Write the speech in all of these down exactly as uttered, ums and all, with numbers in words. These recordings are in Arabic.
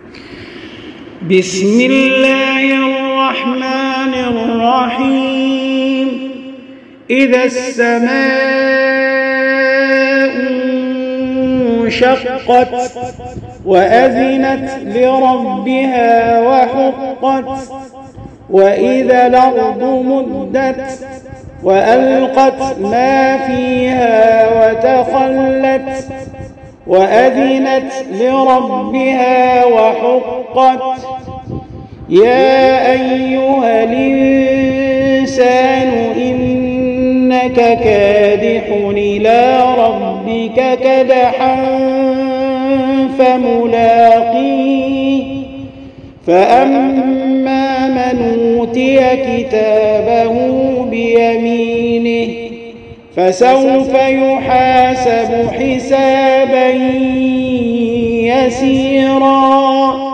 بسم الله الرحمن الرحيم. إذا السماء انشقت وأذنت لربها وحقت وإذا الأرض مدت وألقت ما فيها وتخلت وأذنت لربها وحقت. يا أيها الإنسان إنك كادح إلى ربك كدحا فملاقيه. فأما من أوتي كتابه بيمينه فسوف يحاسب حسابا يسيرا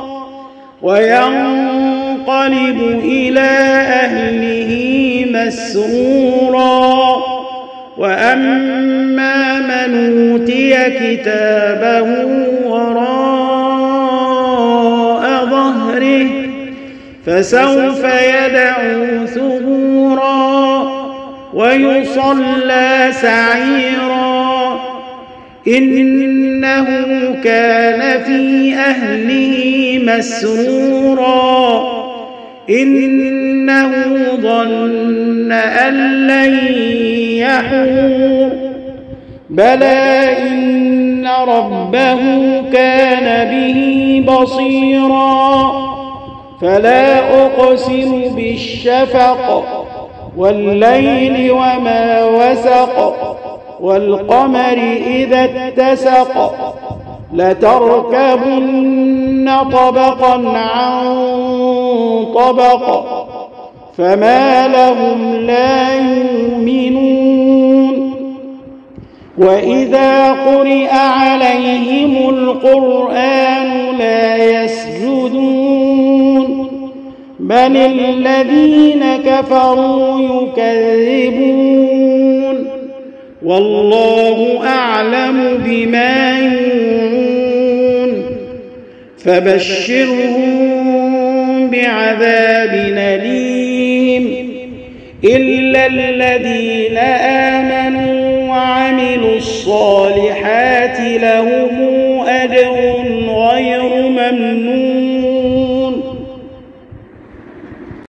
وينقلب إلى أهله مسرورا. وأما من أوتي كتابه وراء ظهره فسوف يدعو ثبورا ويصلى سعيرا. إنه كان في أهله مسرورا. إنه ظن أن لن يحور. بلى إن ربه كان به بصيرا. فلا أقسم بالشفق والليل وما وسق والقمر إذا اتسق لتركبن طبقا عن طبق فما لهم لا يؤمنون. وإذا قرئ عليهم القرآن لا يسجدون بل الذين كفروا يكذبون. والله أعلم بما يوعون. فبشرهم بعذاب أليم إلا الذين آمنوا وعملوا الصالحات لهم